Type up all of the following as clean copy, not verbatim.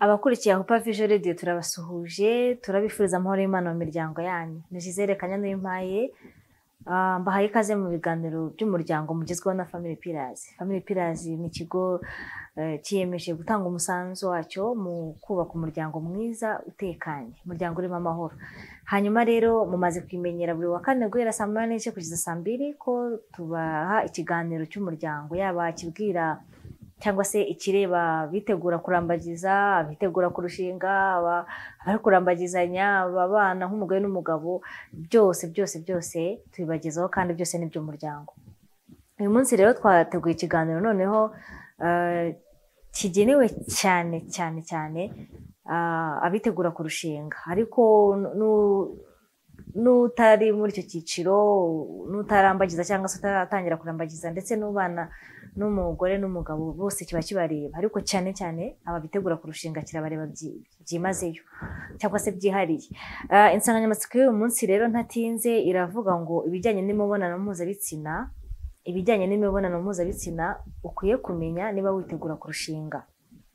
Abakurikiye Hope Vision Radio turabasuhuje, turabifuriza amahoro y'Imana mu miryango yanyu. Ni Gisele Kanyana Impaye, mbahaye ikaze mu biganiro by'umuryango mugezweho na Family Pillars. Family Pillars ni ikigo kiyemeje gutanga umusanzu wacyo mu kubaka umuryango mwiza utekanye, umuryango urimo amahoro. Hanyuma rero mumaze kwimenyera buri wa kane guhera saa 8 kugeza saa 2 ko tubaha ikiganiro cy'umuryango, yaba kibwira cyangwa se ikireba bitegura kurambagiza, bitegura kurushinga, abari kurambagizanya, abana nk'umugore n'umugabo, byose tubibagezaho kandi byose ni by'umuryango. Uyu munsi rero twateguye ikiganiro noneho kigenewe cyane abitegura kurushinga, ariko n'utari muri icyo cyiciro, n'utarambagiza cyangwa se utaratangira kurambagiza, ndetse n'ubana n'umugore n'umugabo, bose kiba kibareba, ariko cyane ababitegura kurushinga kirabareba byimazeyo cyangwa se byihariye. Insanganyamatsiko y'uyu munsi rero ntatinze iravuga ngo ibijyanye n'imibonano mpuzabitsina ukwiye kumenya niba witegura kurushinga.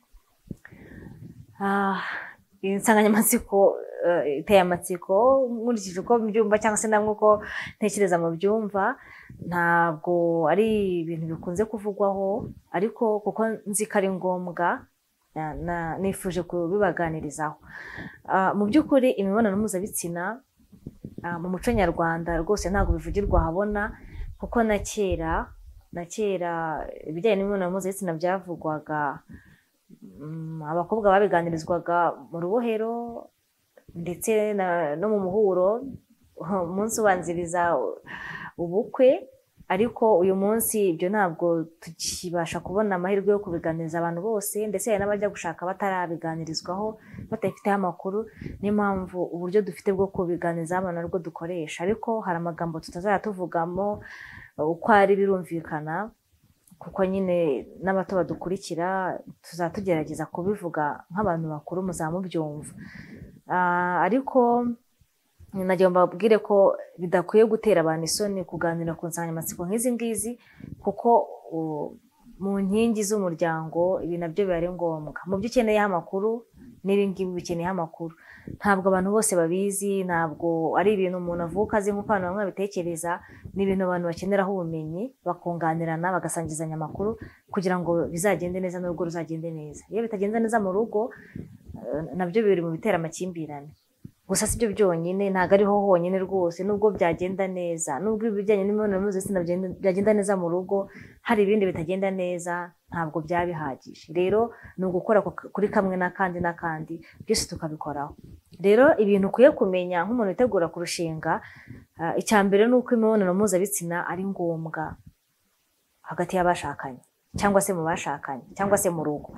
Insanganyamatsiko iteye amatsiko nkurikije uko mbyumva cyangwa se namwe uko ntekereza mu byumva, ntabwo ari ibintu bikunze kuvugwaho, ariko kuko nzi ko ari ngombwa nifuje kubibaganirizaho. Mu by'ukuri imibonano mpuzabitsina mu muco nyarwanda rwose ntabwo bivugirwa habona, kuko na kera ibijyanye n'imibonano mpuzabitsina byavugwaga, abakobwa babiganirizwaga mu rubohero ndetse no mu muhuro, umunsi ubanziriza ubukwe. Ariko uyu munsi ibyo ntabwo tukibasha kubona amahirwe yo kubiganiriza abantu bose, ndetse hari n'abajya gushaka batarabiganirizwaho, batafiteho amakuru. Niyo mpamvu uburyo dufite bwo kubiganiriza abantu aribwo dukoresha, ariko hari amagambo tutazajya tuvugamo uko ari, birumvikana, kuko nyine n'abato badukurikira tuzatugerageza kubivuga nk'abantu bakuru muzaba mubyumva. Ariko nagira mbabwire ko bidakwiye gutera abantu isoni kuganira ku nsanganyamatsiko nk'izi ngizi, kuko mu nkingi z'umuryango ibi nabyo biba ari ngombwa. Mu byo ukeneyeho amakuru n'ibi ngibi bikeneyeho amakuru, ntabwo abantu bose babizi, ntabwo ari ibintu umuntu avuka azi nk'uko abantu bamwe babitekereza. Ni ibintu abantu bakeneraho ubumenyi, bakunganirana, bagasangizanya amakuru kugira ngo bizagende neza n'urugo ruzagende neza. Iyo bitagenda neza mu rugo, nabyo biri mu bitera amakimbirane. Gusa si byo byonyine, ntabwo ariho honyine rwose. Nubwo byagenda neza, nubwo ibijyanye n'imibonano mpuzabitsina byagenda neza mu rugo, hari ibindi bitagenda neza, ntabwo byaba bihagije. Rero ni ugukora kuri kamwe n'akandi byose tukabikoraho. Rero ibintu ukwiye kumenya nk'umuntu witegura kurushinga, icya mbere ni uko imibonano mpuzabitsina ari ngombwa hagati y'abashakanye, cyangwa se mu bashakanye, cyangwa se mu rugo.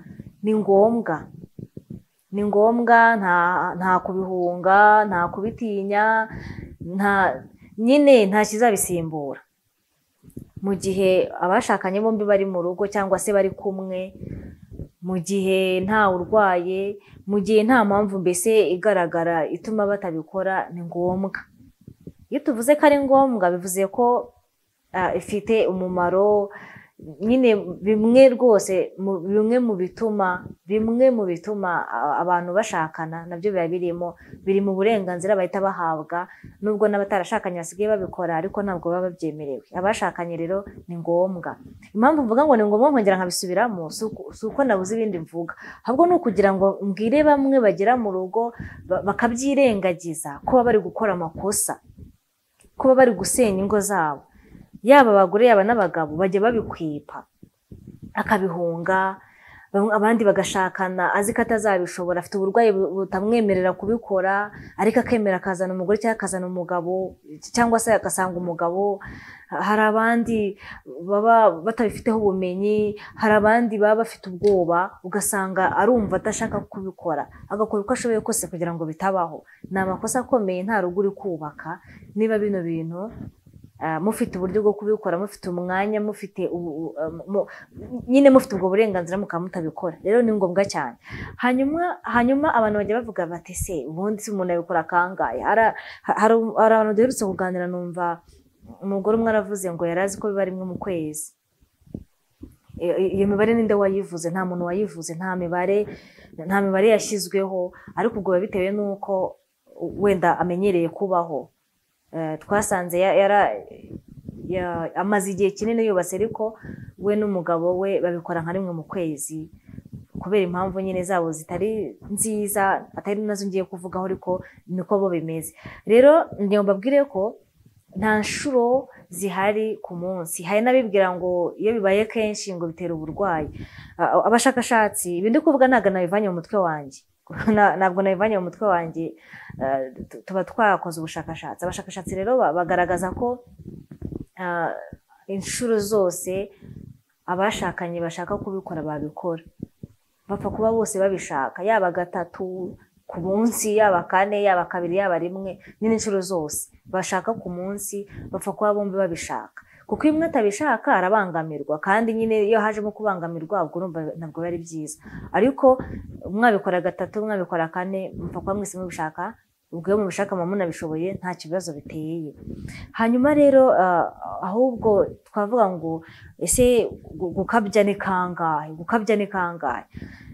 Ni ngombwa, nta kubihunga, nta kubitinya, nta kizabisimbura. Mu gihe abashakanye bombi bari mu rugo cyangwa se bari kumwe, mu gihe nta urwaye, mu gihe nta mpamvu mbese igaragara ituma batabikora, ni ngombwa. Iyo tuvuze ko ari ngombwa, bivuze ko ifite umumaro nyine. Bimwe mu bituma abantu bashakana nabyo biba biri mu burenganzira bahita bahabwa, nubwo n'abatarashakanye basigaye babikora, ariko ntabwo baba babyemerewe. Abashakanye rero ni ngombwa. Impamvu mvuga ngo ni ngombwa nkongera nkabisubiramo, si uko nabuze ibindi mvuga, ahubwo ni ukugira ngo mbwire bamwe bagera mu rugo bakabyirengagiza, kuba bari gukora amakosa, kuba bari gusenya ingo zabo. Yaba abagore yaba n'abagabo bajya babikwipa, akabihunga, abandi bagashakana azi ko atazabishobora, afite uburwayi butamwemerera kubikora, ariko akemera akazana umugore cyangwa akazana umugabo, cyangwa se agasanga umugabo. Hari abandi baba batabifiteho ubumenyi, hari abandi baba bafite ubwoba, ugasanga arumva adashaka kubikora, agakora uko ashoboye kose kugira ngo bitabaho. Ni amakosa akomeye, nta rugo uri kubaka niba bino bintu mufite uburyo bwo kubikora, mufite umwanya, mufite ubwo burenganzira, mukaba mutabikora. Rero ni ngombwa cyane. Hanyuma abantu bajya bavuga bati se ubundi si umuntu yabikora kangahe? Hari abantu duherutse kuganira, numva umugore umwe aravuze ngo yari azi ko biba rimwe mu kwezi. iyo mibare ninde wayivuze? Nta muntu wayivuze, nta mibare yashyizweho, ariko ubwo biba bitewe n'uko wenda amenyereye kubaho. Twasanze amaze igihe kinini yubatse, ariko we n'umugabo we babikora nka rimwe mu kwezi kubera impamvu nyine zabo zitari nziza, atari nazo ngiye kuvugaho, ariko niko bo bimeze. Rero ngiye mbabwire ko nta nshuro zihari ku munsi. Hari n'abibwira ngo iyo bibaye kenshi ngo bitera uburwayi. Abashakashatsi, ibi ndi kuvuga ntabwo nabivanye mu mutwe wanjye, ntabwo nabivanye mu mutwe wanjye, tuba twakoze ubushakashatsi. Abashakashatsi rero bagaragaza ko inshuro zose abashakanye bashaka kubikora babikora, bapfa kuba bose babishaka, yaba 3 ku munsi, yaba 4, yaba 2, yaba 1, nyine inshuro zose bashaka ku munsi bapfa kuba bombi babishaka. Kuko iyo umwe atabishaka arabangamirwa, kandi nyine iyo hajemo kubangamirwa ubwo urumva ntabwo bari byiza. Ariko mwabikora 3, mwabikora 4, mupfa kuba mwese mubishaka, ubwo iyo mubishaka muba munabishoboye nta kibazo biteye. Hanyuma rero ahubwo twavuga ngo ese gukabya ni kangahe? Gukabya ni kangahe?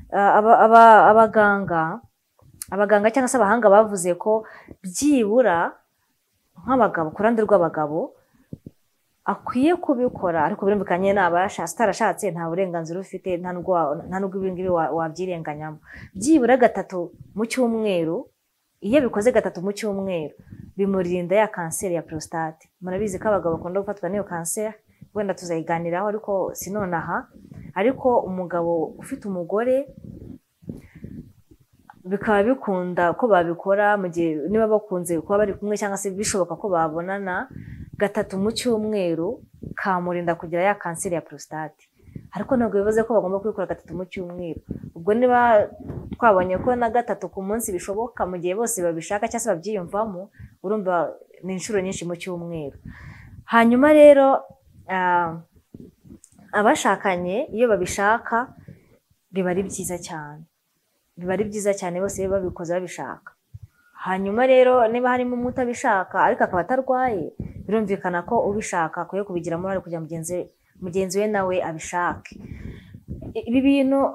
Abaganga cyangwa se abahanga bavuze ko byibura nk'abagabo, ku ruhande rw'abagabo, akwiye kubikora, ariko birumvikanye utarashatse nta burenganzira ufite, nta nubwo ibi ngibi wabyirenganyamo. Byibura 3 mu cyumweru. Iyo bikoze 3 mu cyumweru bimurinda ya kanseri ya prostate. Murabizi ko abagabo bakunda gufatwa n'iyo kanseri, wenda tuzayiganiraho ariko sinonaha. Ariko umugabo ufite umugore bikaba bikunda ko babikora mu gihe niba bakunze kuba bari kumwe, cyangwa se bishoboka ko babonana 3 mu cyumweru, kamurinda kugira ya kanseri ya prostate. Ariko ntabwo bivuze ko bagomba kubikora 3 mu cyumweru. Ubwo niba twabonye ko na 3 ku munsi bishoboka mu gihe bose babishaka cyangwa se babyiyumvamo, urumva ni inshuro nyinshi mu cyumweru. Hanyuma rero abashakanye iyo babishaka biba ari byiza cyane, bose babikoze babishaka. Hanyuma rero niba harimo umutabishaka ariko akaba atarwaye, birumvikana ko ubishaka akwiye kubigiramo uruhare kugira mugenzi we nawe abishake. Ibi bintu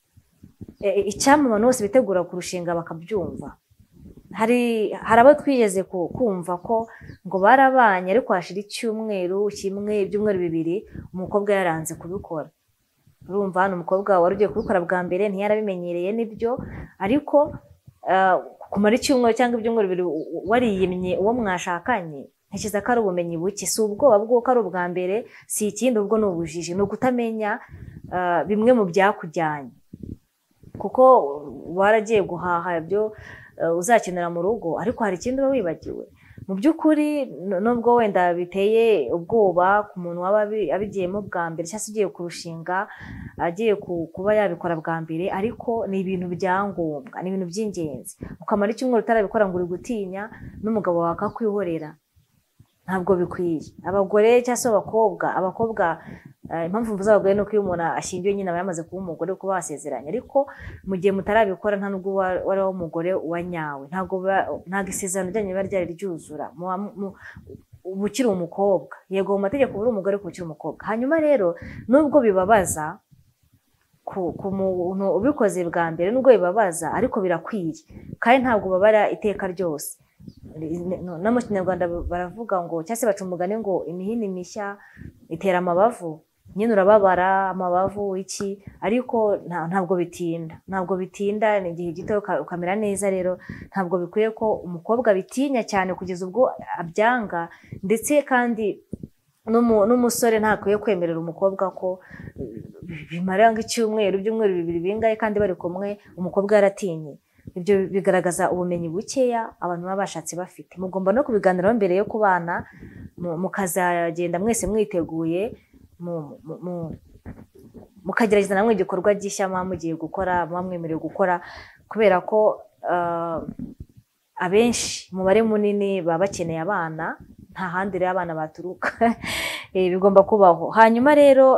icyampa abantu bose bitegura kurushinga bakabyumva. Hari abo twigeze kumva ko ngo barabanye ariko hashira icyumweru kimwe, ibyumweru 2, umukobwa yaranze kubikora. Urumva hano umukobwa wari ugiye kubikora bwa mbere ntiyarabimenyereye nibyo, ariko kumara icyumweru cyangwa ibyumweru 2 wariyimye uwo mwashakanye, ntekereza ko ari ubumenyi buke, si ubwoba bw'uko ari ubwa mbere, si ikindi, ubwo ni ubujiji, ni ugutamenya bimwe mu byakujyanye. Kuko waragiye guhaha ibyo uzakenera mu rugo, ariko hari ikindi uba wibagiwe. Mu by'ukuri nubwo wenda biteye ubwoba ku muntu waba abigiyemo bwa mbere cyangwa se ugiye kurushinga, agiye kuba yabikora bwa mbere, ariko ni ibintu byangombwa, ni ibintu by'ingenzi. Ukamara icyumweru utarabikora ngo uri gutinya n'umugabo wawe akakwihorera, ntabwo bikwiye. Abagore cyangwa se abakobwa, impamvu mvuze abagore nuko iyo umuntu ashyingiwe nyine aba yamaze kuba umugore kuba wasezeranye, ariko mu gihe mutarabikora nta nubwo wari umugore wa nyawe, ntabwo isezerano ryanyu biba ryari ryuzura, uba ukiri umukobwa. Yego mu mategeko uri umugore kuba ukiri umukobwa. Hanyuma rero nubwo bibabaza ku muntu ubikoze bwa mbere, nubwo bibabaza ariko birakwiye, kandi ntabwo babara iteka ryose. No mu Kinyarwanda baravuga ngo, cyangwa se baca umugani ngo imihini mishya itera amabavu. Nyine urababara amabavu iki, ariko ntabwo bitinda, ni igihe gito ukamera neza. Rero ntabwo bikwiye ko umukobwa bitinya cyane kugeza ubwo abyanga, ndetse kandi n'umusore ntakwiye kwemerera umukobwa ko bimara ibyumweru 2 bingahe kandi bari kumwe umukobwa yaratinye. Ibyo bigaragaza ubumenyi bukeya abantu baba bashatse bafite. Mugomba no kubiganiraho mbere yo kubana, mukazagenda mwese mwiteguye, mukagerageza namwe igikorwa gishya muba mugiye gukora, muba mwemerewe gukora, kubera ko abenshi umubare munini baba bakeneye abana, nta handi rero abana baturuka. Bigomba kubaho. Hanyuma rero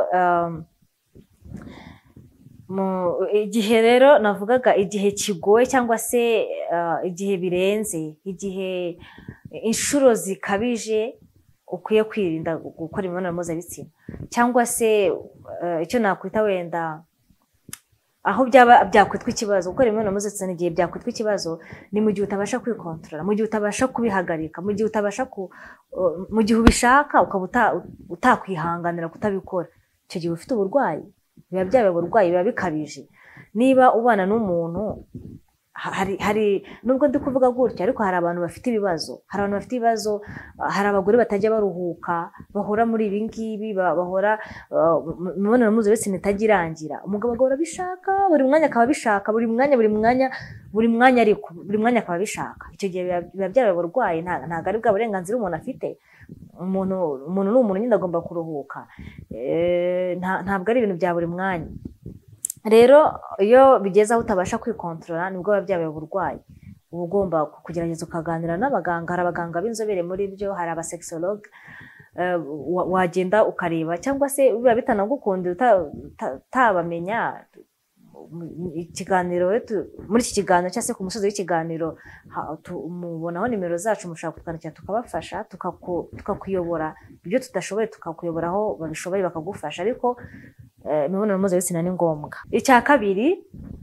igihe rero navugaga, igihe kigoye cyangwa se igihe birenze, igihe inshuro zikabije ukwiye kwirinda gukora imibonano mpuzabitsina, cyangwa se icyo nakwita wenda aho byakwitwa ikibazo. Gukora imibonano mpuzabitsina igihe byakwitwa ikibazo ni mu gihe utabasha kwikontorora, mu gihe utabasha kubihagarika, mu gihe utabasha mu gihe ubishaka ukaba utakwihanganira kutabikora. Icyo gihe ufite uburwayi, biba byabaye uburwayi, biba bikabije. Niba ubana n'umuntu, hari nubwo ndi kuvuga gutya, ariko hari abantu bafite ibibazo, hari abagore batajya baruhuka, bahora muri ibi ngibi, bahora imibonano mpuzabitsina itagirangira. Umugabo agahora abishaka, buri mwanya akaba abishaka, buri mwanya ariko buri mwanya akaba abishaka. Icyo gihe biba byabaye uburwayi, ntabwo ari bwa burenganzira umuntu afite. Umuntu ni umuntu nyine agomba kuruhuka, ntabwo ari ibintu bya buri mwanya. Rero iyo bigeze aho utabasha kwikontorora nibwo biba byabaye uburwayi. Uba ugomba kugerageza ukaganira n'abaganga, hari abaganga b'inzobere muri byo, hari abasexologue, wagenda ukareba, cyangwa se biba bitanagukunda utabamenya. Ikiganiro muri iki kiganiro cyangwa se ku musozi w'ikiganiro mubonaho nimero zacu, mushaka kutwandikira tukabafasha, tukakuyobora ibyo tudashoboye, tukakuyobora aho babishoboye bakagufasha. Ariko imibonano mpuzabitsina ni ngombwa. Icya kabiri,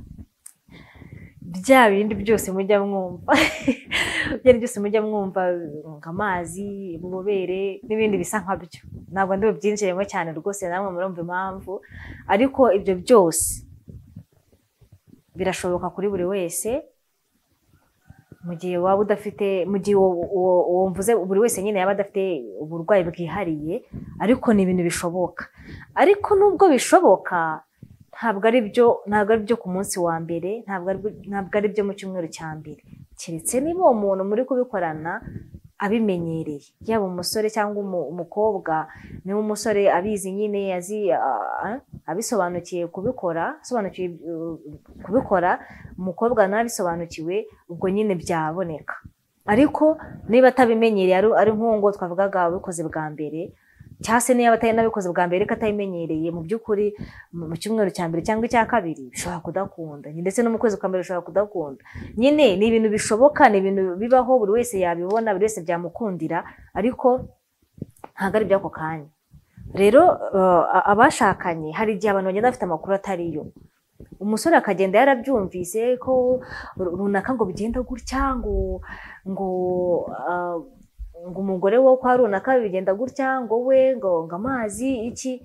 bya bindi byose mujya mwumva nk'amazi, ububobere n'ibindi bisa nkabyo, ntabwo ndi bubyinjiremo cyane rwose, namwe murumva impamvu. Ariko ibyo byose birashoboka kuri buri wese, mu gihe waba udafite, mu gihe wumvuze buri wese nyine yaba adafite uburwayi bwihariye, ariko ni ibintu bishoboka. Ariko nubwo bishoboka, ntabwo ari byo ku munsi wa mbere, ntabwo ari byo mu cyumweru cya mbere, keretse niba uwo muntu muri kubikorana abimenyereye, yaba umusore cyangwa umukobwa. Niba umusore abizi nyine, abisobanukiye kubikora, umukobwa nabisobanukiwe, ubwo nyine byaboneka. Ariko niba atabimenyereye, ari nk'uwo twavugaga ubikoze bwa mbere, cyangwa se niba atari nabikoze bwa mbere ko atabimenyereye, mu by'ukuri mu cyumweru cya mbere cyangwa icya kabiri bishobora kudakunda, ndetse no mu kwezi kwa mbere bishobora kudakunda. Nyine ni ibintu bishoboka, ni ibintu bibaho, buri wese yabibona, buri wese byamukundira, ariko ntabwo ari iby'ako kanya. Rero abashakanye, hari igihe abantu bagenda bafite amakuru atariyo. Umusore akagenda yarabyumvise ko runaka ngo bigenda gutya, ngo umugore wo kwa runaka bigenda gutya, ngo amazi iki,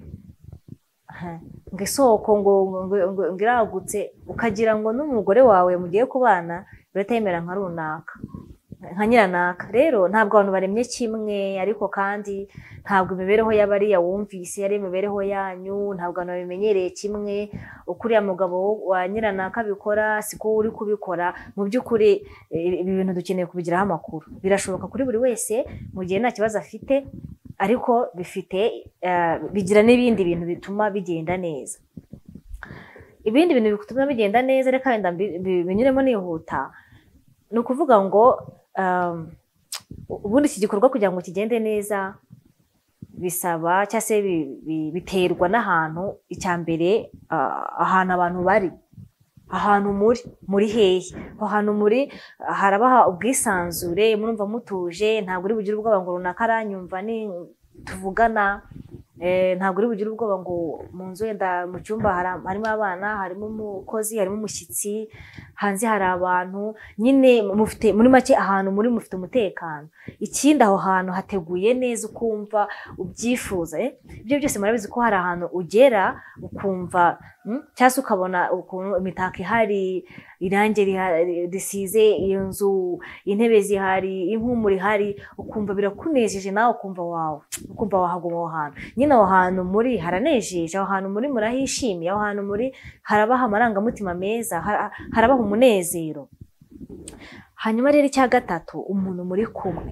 ngo isoko ngo iragutse, ukagira ngo n'umugore wawe mugiye kubana biratemera nka runaka, nka nyiranaka. Rero ntabwo abantu baremye kimwe, ariko kandi ntabwo imibereho y'abariya wumvise ari imibereho yanyu, ntabwo abantu babimenyereye kimwe. Ukuriya mugabo wa nyiranaka bikora siko uri kubikora. Mu by'ukuri ibi bintu dukeneye kubigiraho amakuru. Birashoboka kuri buri wese mu gihe nta kibazo afite, ariko bigira n'ibindi bintu bituma bigenda neza. Ibindi bintu bituma bigenda neza, reka wenda binyuremo nihuta. Ni ukuvuga ngo ubundi iki gikorwa kugira ngo kigende neza bisaba, cyangwa se biterwa n'ahantu. Icya mbere, ahantu abantu bari, ahantu muri hehe, aho hantu muri harabaha ubwisanzure, murumva mutuje, ntabwo uri bugire ubwoba ngo runaka aranyumva tuvugana, ntabwo uri bugire ubwoba ngo mu nzu wenda mu cyumba harimo abana, harimo umukozi, harimo umushyitsi, hanze hari abantu. Nyine muri make ahantu mufite umutekano. Ikindi, aho hantu hateguye neza, ukumva ubyifuza. Ibyo byose murabizi ko hari ahantu ugera ukumva, cyangwa se ukabona ukuntu imitako ihari, irangi risize iyo nzu, intebe zihari, impumuro ihari, ukumva birakunejeje, nawe ukumva wahaguma aho hantu. Nyine aho hantu muri haranejeje, aho hantu muri murahishimiye, aho hantu muri harabaha amarangamutima meza, harabaha umunezero. Hanyuma rero icya gatatu, umuntu muri kumwe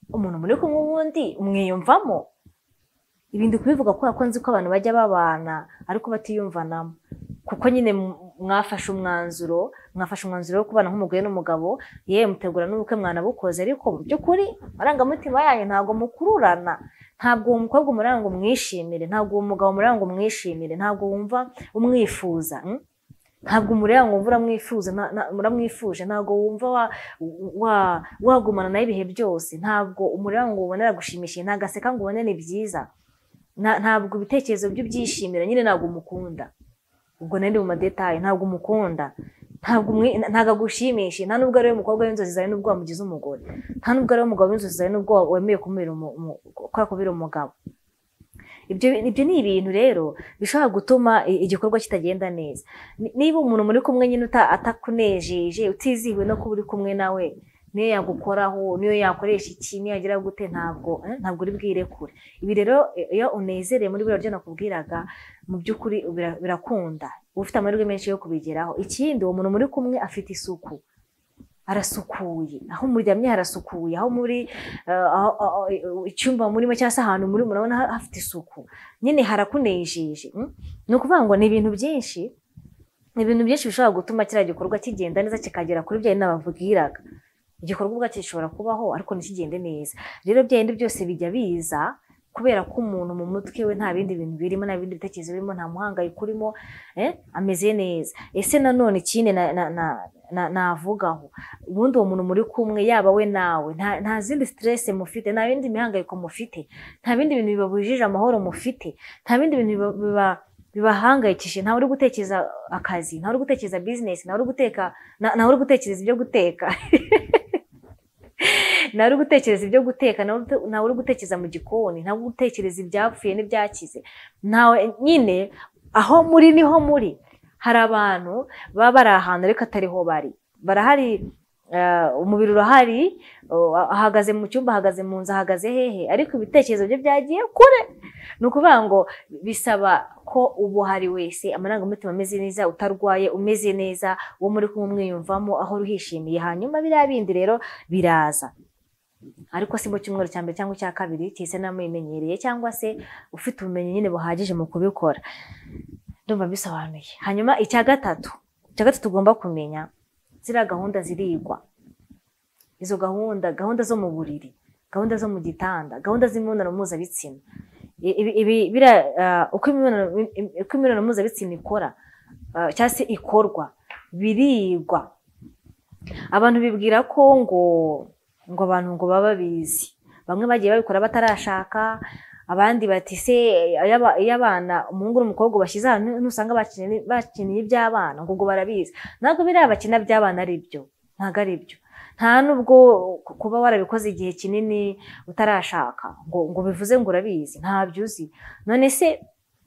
ubundi umwiyumvamo. Ibindi kubivuga kubera ko nzi ko abantu bajya babana ariko batiyumvanamo, kuko nyine mwafashe umwanzuro wo kubana nk'umugore n'umugabo, yewe mutegura n'ubukwe mwanabukoze, ariko mu by'ukuri amarangamutima yanyu ntabwo mukururana. Ntabwo uwo mukobwa umuranga umwishimire, ntabwo uwo mugabo umuranga umwishimire, ntabwo wumva umwifuza. ntabwo umureba ngo muramwifuje ntabwo wumva wagumana nawe ibihe byose, ntabwo umureba ngo ubonera gushimishije, ntabwo aseka ngo ubone ni byiza, ntabwo ibitekerezo by'ibyishimira, nyine ntabwo umukunda. Ubwo nari mu madetaye, ntabwo umukunda, ntabwo agushimishe, nta nubwo ari we mukobwa w'inzozi zawe nubwo wamugize umugore, nta nubwo ari we mugabo w'inzozi zawe nubwo wemeye kubera umugabo. Ibyo ni ibintu rero bishobora gutuma igikorwa kitagenda neza. Niba umuntu muri kumwe nyine atakunejeje, utizihiwe no kuba uri kumwe nawe, niyo yagukoraho, niyo yakoresha iki, niyo yagira gute, ntabwo uri bwirekure. Ibi rero iyo unezereye muri buriya buryo nakubwiraga, mu by'ukuri birakunda, uba ufite amahirwe menshi yo kubigeraho. Ikindi, uwo muntu muri kumwe afite isuku, arasukuye, aho muryamye harasukuye, aho muri icyumba murimo cyangwa se ahantu muri murabona hafite isuku, nyine harakunejeje. Ni ukuvuga ngo ni ibintu byinshi bishobora gutuma kiriya gikorwa kigenda neza, kikagera kuri bya nababwiraga. Igikorwa ubwacyo gishobora kubaho ariko ntikigende neza. Rero bya bindi byose bijya biza kubera ko umuntu mu mutwe we nta bindi bintu birimo, nta bindi bitekerezo birimo, nta muhangayiko urimo, ameze neza. Ese nanone ikindi navugaho, ubundi uwo muntu muri kumwe, yaba we nawe, nta zindi stress mufite, nta bindi mihangayiko mufite, nta bindi bintu bibabujije amahoro mufite, nta bindi bintu bibahangayikishije, ntawe uri gutekereza akazi, ntawe uri gutekereza business, ntawe uri gutekereza ibyo guteka nawe uri gutekereza ibyo guteka, nawe uri gutekereza mu gikoni, nawe uri gutekereza ibyapfuye n'ibyakize. Nawe nyine aho muri niho muri. Hari abantu baba bari ahantu ariko atariho bari, barahari, umubiri urahari, ahagaze mu cyumba, ahagaze mu nzu, ahagaze hehe, ariko ibitekerezo bye byagiye kure. Ni ukuvuga ngo bisaba ko uba uhari wese, amarangamutima ameze neza, utarwaye, umeze neza, uwo muri kumwe mwiyumvamo, aho ruhishimiye. Hanyuma biriya bindi rero biraza, ariko si mu cyumweru cya mbere cyangwa icya kabiri cyese namuyimenyereye, cyangwa se ufite ubumenyi nyine buhagije mu kubikora. Ndumva bisobanuye. Hanyuma icya gatatu ugomba kumenya, ziriya gahunda zirigwa. Izo gahunda zo mu buriri, gahunda zo mu gitanda, gahunda z'imibonano mpuzabitsina, uko imibonano mpuzabitsina ikora cyangwa se ikorwa, birigwa. Abantu bibwira ko ngo abantu ngo baba bizi, bamwe bagiye babikora batarashaka, abandi bati se iyo abana umuhungu n'umukobwa bashyize ahantu ntusanga bakiniye iby'abana ngo barabizi. Ntabwo biriya bakina by'abana ari byo, ntabwo ari byo. Nta nubwo kuba warabikoze igihe kinini utarashaka ngo bivuze ngo urabizi, ntabyo uzi. None se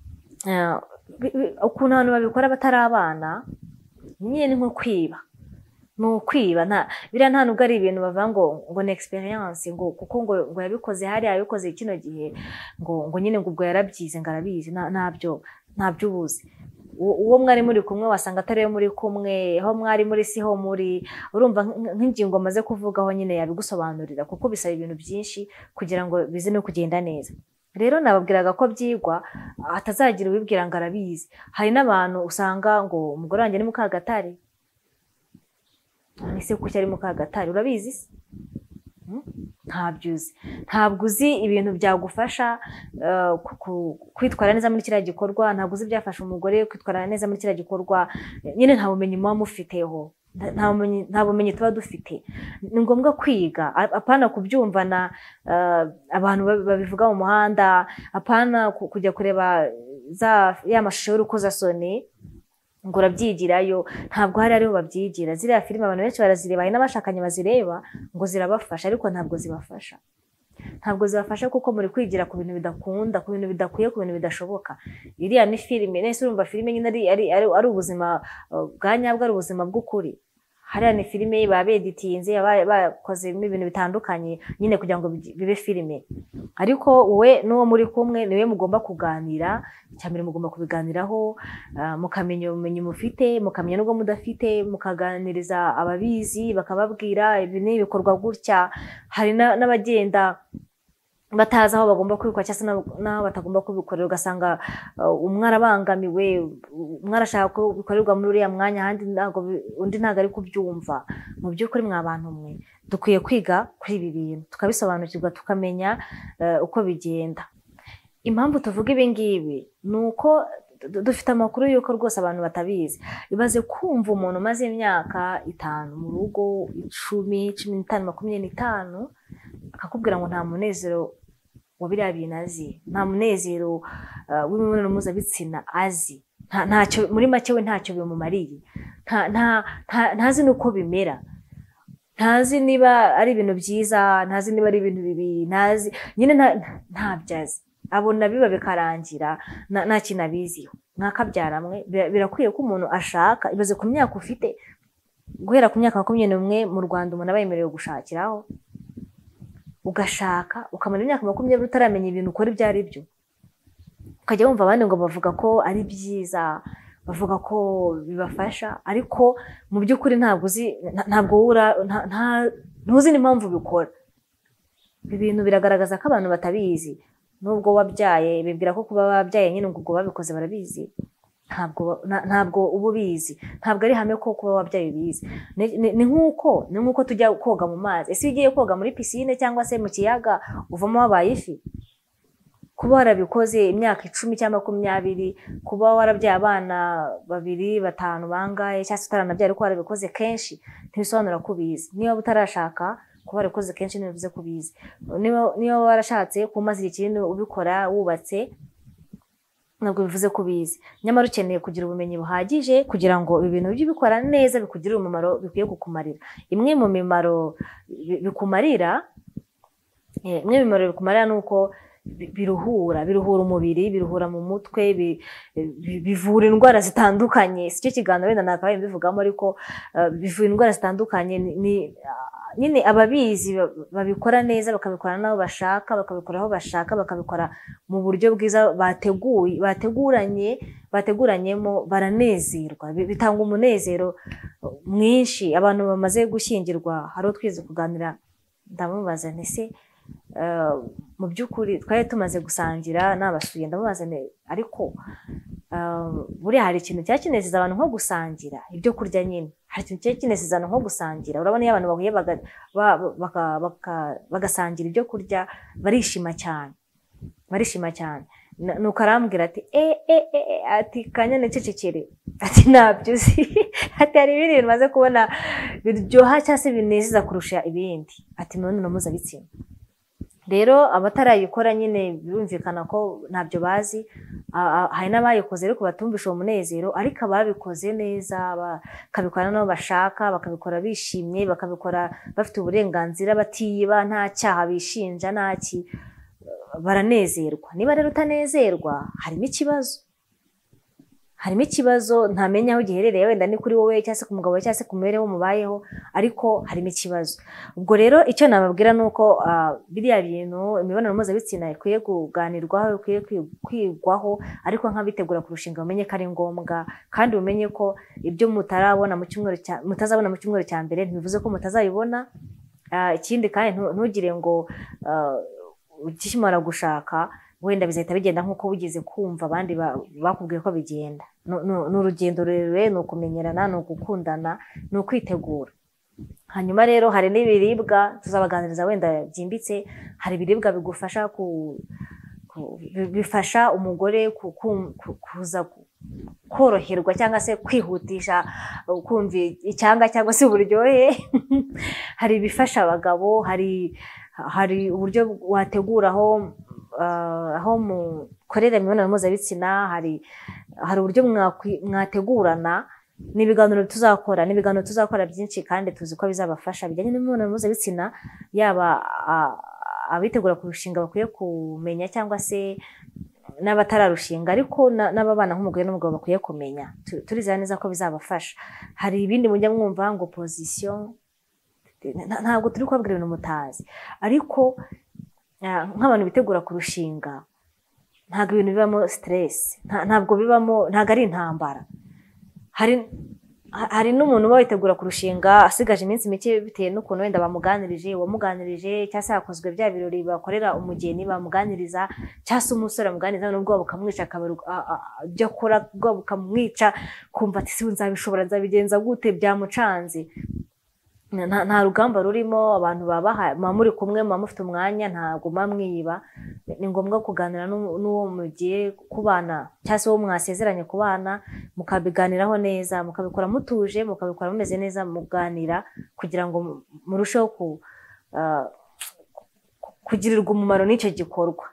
ukuntu abantu babikora batari abana, nyine ni nko kwiba. Ni ukwiba. Biriya nta nubwo ari ibintu bavuga ngo ni experience, kuko ngo yabikoze hariya, yabikoze kino gihe, ngo nyine ngo ubwo yarabyize ngo arabizi. Ntabyo ubuzi. Uwo mwari muri kumwe wasanga atari yo muri kumwe, aho mwari muri siho muri. Urumva nk'ingingo maze kuvugaho nyine yabigusobanurira, kuko bisaba ibintu byinshi kugira ngo bize no kugenda neza. Rero nababwiraga ko byigwa, hatazagira ubibwira ngo arabizi. Hari n'abantu usanga ngo umugore wanjye ni Mukagatare. Ese kuki ari Mukagatare, urabizi se? Ntabyo uzi. Ntabwo uzi ibintu byagufasha kwitwara neza muri kiriya gikorwa, ntabwo uzi ibyafasha umugore kwitwara neza muri kiriya gikorwa. Nyine nta bumenyi muba mufiteho, nta bumenyi tuba dufite. Ni ngombwa kwiga, apana kubyumvana abantu babivuga mu muhanda, apana kujya kureba ya mashusho y'urukozasoni ngo urabyigirayo. Ntabwo hari ariho babyigira. Ziriya filime abantu benshi barazireba, hari n'abashakanye bazireba ngo zirabafasha, ariko ntabwo zibafasha. Ntabwo zibafasha kuko muri kwigira ku bintu bidakunda, ku bintu bidakwiye, ku bintu bidashoboka. Iriya ni filime, nese urumva filime nyine ari ubuzima bwa nyabwo, ari ubuzima bw'ukuri. Hariya ni filime babeditinze, bakozemo ibintu bitandukanye nyine kugira ngo bibe filime. Ariko wowe n'uwo muri kumwe niwe mugomba kuganira, cyambere mugomba kubiganiraho, mukamenya ubumenyi mufite, mukamenya n'ubwo mudafite, mukaganiriza ababizi bakababwira ibi ni ibikorwa gutya. Hari n'abagenda batazi aho bagomba kubikora cyangwa n'aho batagomba kubikorera, ugasanga umwe arabangamiwe, umwe arashaka ko bikorerwa muri uriya mwanya, undi ntabwo ari kubyumva. Mu by'ukuri mwa bantu mwe dukwiye kwiga kuri ibi bintu, tukabisobanukirwa, tukamenya uko bigenda. Impamvu tuvuga ibi ngibi ni uko dufite amakuru y'uko rwose abantu batabizi. Ibaze kumva umuntu umaze imyaka 5 mu rugo, 10, 15, 25 akakubwira ngo nta munezero wa biriya bintu azi, nta munezero w'imibonano mpuzabitsina azi, ntacyo muri make we ntacyo bimumariye, ntazi nuko bimera, ntazi niba ari ibintu byiza, ntazi niba ari ibintu bibi, ntazi nyine ntabyazi, abona biba bikarangira nta kintu abiziho. Mwakabyaramwe birakwiye ko umuntu ashaka. Ibaze ku myaka ufite, guhera ku myaka 21 mu Rwanda umuntu aba yemerewe gushakiraho, ugashaka ukamara imyaka 20 utaramenya ibintu ukora ibyo ari byo, ukajya wumva abandi ngo bavuga ko ari byiza, bavuga ko bibafasha, ariko mu by'ukuri ntuzi n'impamvu bikora. Ibintu biragaragaza ko abantu batabizi. Nubwo wabyaye bibwira ko kuba wabyaye nyine ngo babikoze barabizi, ntabwo ubu bizi, ntabwo ari hame ko kuba wabyaye bizi. Ni nkuko tujya koga mu mazi. Ese ugiye koga muri piscine cyangwa se mu kiyaga uvamo wabaye ifi? Kuba warabikoze imyaka 10 cyangwa 20, kuba warabyaye abana 2, 5 bangaye cyangwa se utaranabyara ko warabikoze kenshi, ntibisobanura ko bizi. Niba utarashaka kuba warabikoze kenshi ntibivuze ko bizi. Niba warashatse kumaze ikintu ubikora wubatse, ntabwo bivuze ko bizi. Nyamara ukeneye kugira ubumenyi buhagije kugira ngo ibintu by'ubikora neza bikugirire umumaro, bikwiye kukumarira. Imwe mu mimaro bikumarira nuko biruhura umubiri, biruhura mu mutwe, bivura indwara zitandukanye. Si cyo kiganiro wenda nakabaye mbivugamo, ariko bivura indwara zitandukanye. Nyine ababizi babikora neza, bakabikora n'aho bashaka, bakabikora aho bashaka, bakabikora mu buryo bwiza bateguranyemo, baranezerwa, bitanga umunezero mwinshi. Abantu bamaze gushyingirwa, hari utwize kuganira, ndamubaza ntese mu by'ukuri twari tumaze gusangira n'abasuye, ndamubaza ariko buriya hari ikintu cyakinezeza abantu nko gusangira ibyo kurya. Nyine hari ikintu cyakinezeza abantu nko gusangira. Urabona iyo abantu bahuye bagasangira ibyo kurya barishima cyane. Nuko arambwira ati ati Kanyana cecekere, ati ntabyo uzi, ati hari ibindi bintu maze kubona biryoha cyangwa se binezeza kurusha ibindi, ati imibonano mpuzabitsina. Rero abatarayikora nyine birumvikana ko ntabyo bazi. Hari n'abayikoze ariko batumvisha uwo munezero, ariko ababikoze neza bakabikora n'aho bashaka, bakabikora bishimye, bakabikora bafite uburenganzira, batiba, nta cyaha bishinja, ntaki, baranezerwa. Niba rero utanezerwa, harimo ikibazo ntamenya aho giherereye, wenda ni kuri wowe cyangwa se ku mugabo cyangwa se ku mibereho mubayeho, ariko harimo ikibazo. Ubwo rero icyo nababwira nuko biriya bintu imibonano mpuzabitsina ikwiye kuganirwaho, ikwiye kwigwaho, ariko nk'abitegura kurushinga umenye ko ari ngombwa, kandi umenye ko ibyo mutazabona mu cyumweru cya mbere ntibivuze ko mutazabibona. Ikindi kandi ntugire ngo ukimara gushaka wenda bizahita bigenda nk'uko wigeze kumva abandi bakubwiye ko bigenda. Ni urugendo rurerure, ni ukumenyerana, ni ugukundana, ni ukwitegura. Hanyuma rero hari n'ibiribwa tuzabaganiriza wenda byimbitse. Hari ibiribwa bigufasha bifasha umugore kuza koroherwa cyangwa se kwihutisha kumva icyanga cyangwa se uburyohe. Hari ibifasha abagabo, hari uburyo wateguraho aho mukorera imibonano mpuzabitsina, hari uburyo mwategurana. N'ibiganiro tuzakora byinshi kandi tuzi ko bizabafasha bijyanye n'imibonano mpuzabitsina, yaba abitegura kurushinga bakwiye kumenya cyangwa se n'abatararushinga, ariko n'ababana nk'umugore n'umugabo bakwiye kumenya. Turizera neza ko bizabafasha. Hari ibindi mujya mwumva ngo position, ntabwo turi kubabwira ibintu mutazi, ariko nk'abantu bitegura kurushinga ntabwo ibintu bibamo stress, ntabwo ari intambara. Hari n'umuntu uba witegura kurushinga asigaje iminsi mike bitewe n'ukuntu wenda wamuganirije cyangwa se hakozwe bya birori bakorera umugeni bamuganiriza, cyangwa se umusore amuganiriza n'ubwo bukamwica, ibyo akora bukamwica, kumva ati nzabishobora, nzabigenza gute, byamucanze. nta rugamba rurimo, abantu baba muri kumwe, muba mufite umwanya, ntabwo muba mwiba. Ni ngombwa kuganira n'uwo mugiye kubana cyangwa se uwo mwasezeranye kubana, mukabiganiraho neza, mukabikora mutuje, mukabikora mumeze neza, muganira kugira ngo murusheho kugirirwa umumaro n'icyo gikorwa.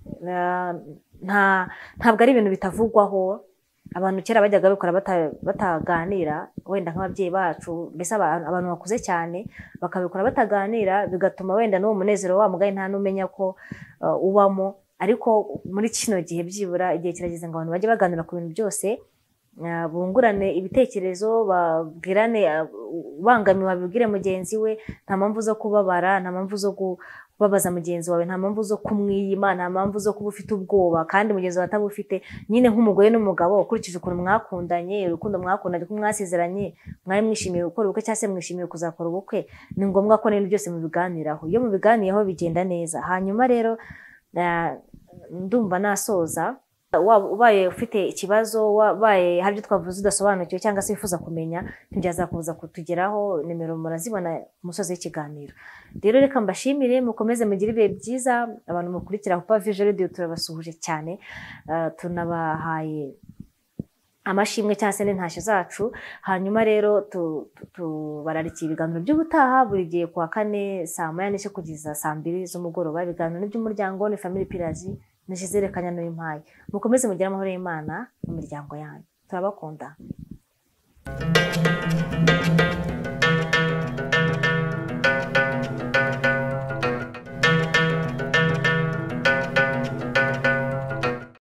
Ntabwo ari ibintu bitavugwaho. Abantu kera bajyaga babikora bataganira, wenda nk'ababyeyi bacu, mbese abantu bakuze cyane bakabikora bataganira, bigatuma wenda n'uwo munezero wa mugaye nta n'umenya ko ubamo. Ariko muri kino gihe byibura igihe kirageze ngo abantu bajye baganira ku bintu byose, bungurane ibitekerezo, babwirane, ubangamiwe babibwire mugenzi we, nta mpamvu zo kubabara, nta mpamvu zo kubabaza mugenzi wawe, nta mpamvu zo kumwiyima, nta mpamvu zo kuba ufite ubwoba kandi mugenzi wawe atabufite. Nyine nk'umugore n'umugabo ukurikije ukuntu mwakundanye, urukundo mwakundanye, ko mwasezeranye, mwari mwishimiye gukora ubukwe cyangwa se mwishimiye kuzakora ubukwe, ni ngombwa ko n'ibintu byose mubiganiraho. Iyo mubiganiyeho bigenda neza. Hanyuma rero ndumva nasoza. Ubaye ufite ikibazo, wabaye hari ibyo twavuze udasobanukiwe cyangwa se wifuza kumenya, ntibyazakubuza kutugeraho. Nimero murazibona ku musozi w'ikiganiro. Rero reka mbashimire, mukomeze mugire ibihe byiza. Abantu mukurikira Hope Vision Radio turabasuhuje cyane, tunabahaye amashimwe cyangwa se n'intashyo zacu. Hanyuma rero tubararikiye ibiganiro by'ubutaha buri gihe kuwa kane saa moya n'igice kugeza saa 2 z'umugoroba. Ibiganiro by'umuryango ni Family Pillars, Nishizere Kanyana Impaye. Mukomeze mugire amahoro y'Imana mu miryango yanyu. Turabakunda.